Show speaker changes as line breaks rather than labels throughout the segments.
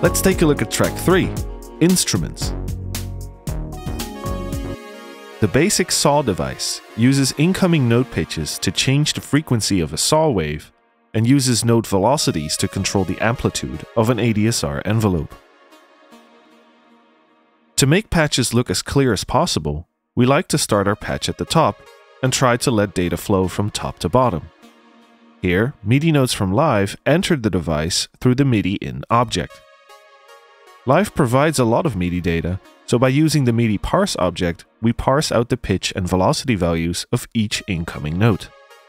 Let's take a look at track 3, Instruments. The basic saw device uses incoming note pitches to change the frequency of a saw wave and uses note velocities to control the amplitude of an ADSR envelope. To make patches look as clear as possible, we like to start our patch at the top and try to let data flow from top to bottom. Here, MIDI notes from Live entered the device through the MIDI in object. Live provides a lot of MIDI data, so by using the MIDI parse object, we parse out the pitch and velocity values of each incoming note.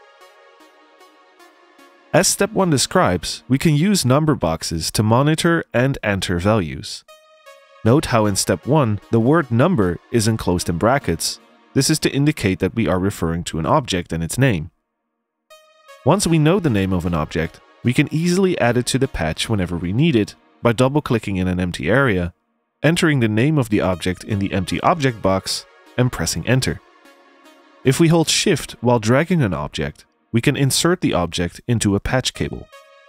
As step 1 describes, we can use number boxes to monitor and enter values. Note how in step 1, the word number is enclosed in brackets. This is to indicate that we are referring to an object and its name. Once we know the name of an object, we can easily add it to the patch whenever we need it by double-clicking in an empty area, entering the name of the object in the empty object box, and pressing enter. If we hold Shift while dragging an object, we can insert the object into a patch cable.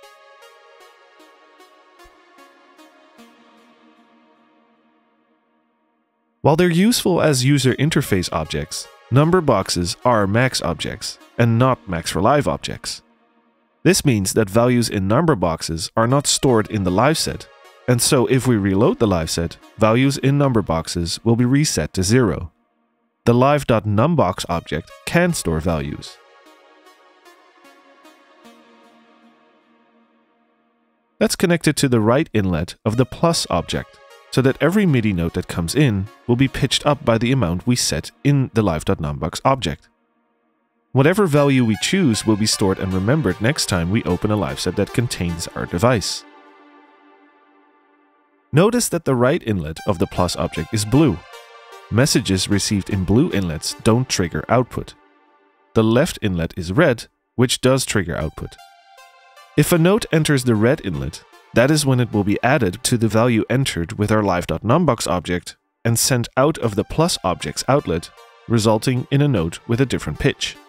While they're useful as user interface objects, number boxes are max objects and not max for live objects. This means that values in number boxes are not stored in the live set, and so if we reload the live set, values in number boxes will be reset to 0. The live.numbox object can store values. Let's connect it to the right inlet of the plus object, so that every MIDI note that comes in will be pitched up by the amount we set in the live.numbox object. Whatever value we choose will be stored and remembered next time we open a live set that contains our device. Notice that the right inlet of the plus object is blue. Messages received in blue inlets don't trigger output. The left inlet is red, which does trigger output. If a note enters the red inlet, that is when it will be added to the value entered with our live.numbox object and sent out of the plus object's outlet, resulting in a note with a different pitch.